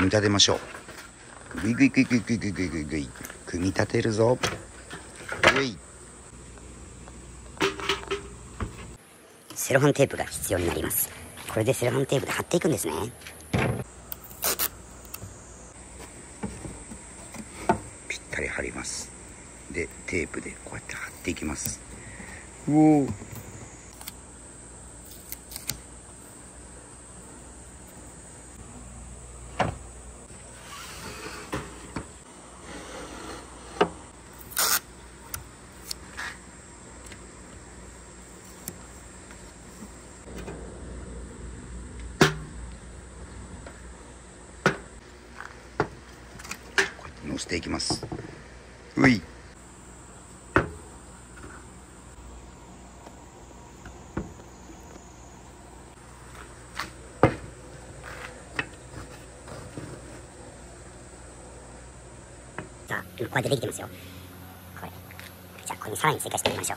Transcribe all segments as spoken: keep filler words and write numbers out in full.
組み立てましょう。ぐいぐいぐいぐいぐいぐいぐいぐいぐい組み立てるぞ。ぐい。 セロハンテープが必要になります。これでセロハンテープで貼っていくんですね。 ぴったり貼ります。でテープでこうやって貼っていきます。うおー、乗せていきます。うい。 さあ、こうやってできてますよ。これ。じゃあ、ここにさらに追加していきましょう。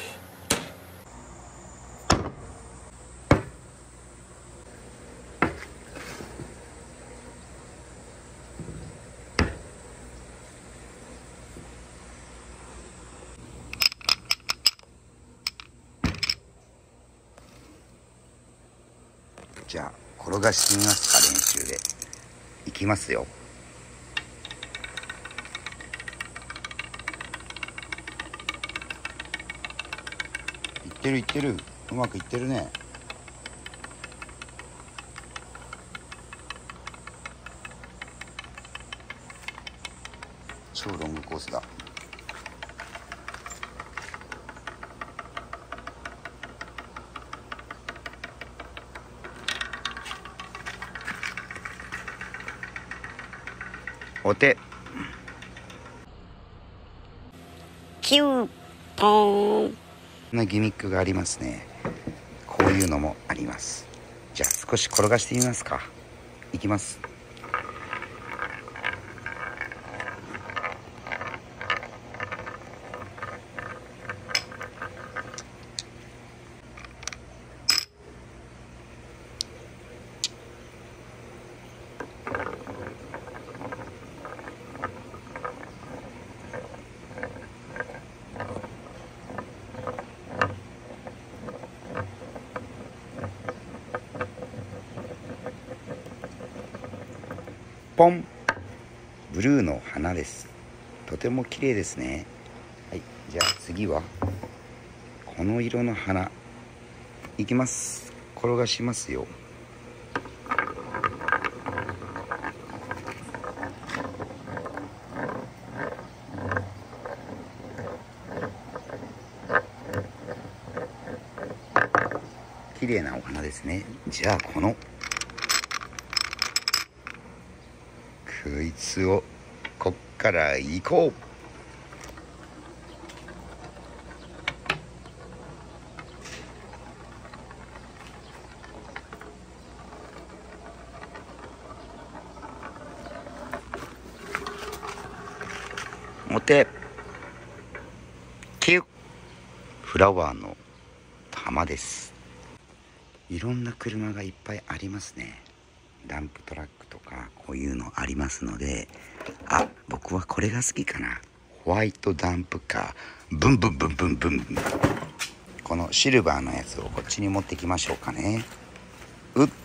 じゃあ転がしてみますか。練習でいきますよ。いってるいってる、うまくいってるね。超ロングコースだ。お手キューポーンなギミックがありますね。こういうのもあります。じゃあ少し転がしてみますか。いきます。ポン。ブルーの花です。とても綺麗ですね。はい、じゃあ次はこの色の花いきます。転がしますよ。綺麗なお花ですね。じゃあこのこいつをこっから行こう。持て。キュッ。フラワーの玉です。いろんな車がいっぱいありますね。ダンプトラックとかこういうのありますので、あ、僕はこれが好きかな。ホワイトダンプカー、ブンブンブンブンブン。このシルバーのやつをこっちに持ってきましょうかね。うっ。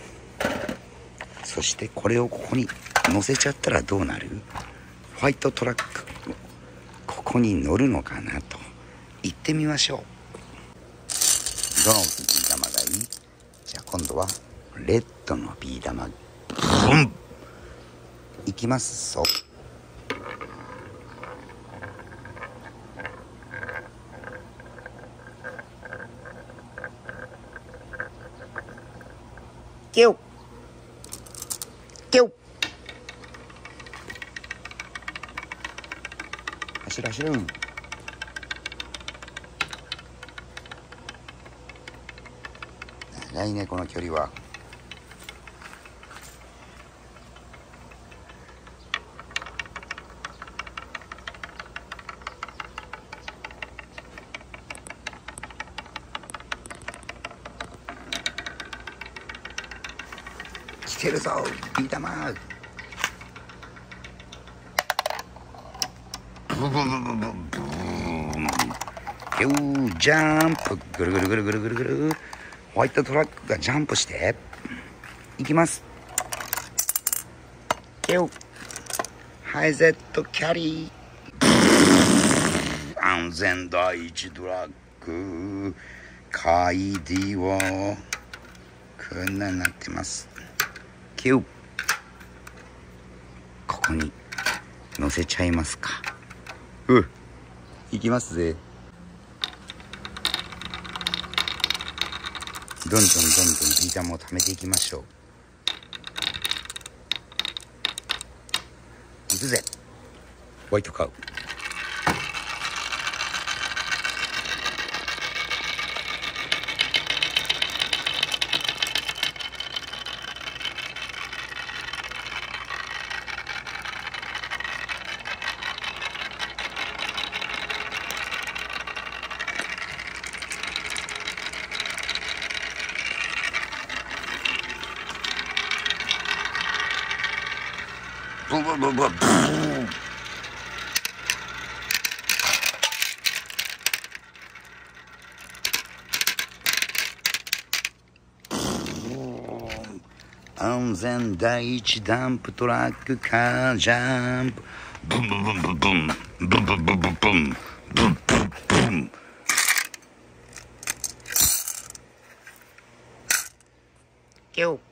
そしてこれをここに乗せちゃったらどうなる？ホワイトトラックここに乗るのかなと行ってみましょう。どのビー玉がいい？じゃあ今度はレッドのビー玉、ブン。いきますぞ。キュッキュッ。走る走る。長いねこの距離は。来てるぞビー玉。 ブブブブブブブーン。キュージャンプ。ぐるぐるぐるぐるぐるぐる。ホワイトトラックがジャンプしていきます。キューハイゼットキャリー。安全第一トラックカイディをこんなになってます。キューここに乗せちゃいますか。ういきますぜ。どんどんどんどんビー玉を貯めていきましょう。いくぜホワイトカウ。ブブブブブー。安全第一ダンプトラックカージャンプ。ブンブンブンブンブンブンブンブンブンブンブンブンブン。キュー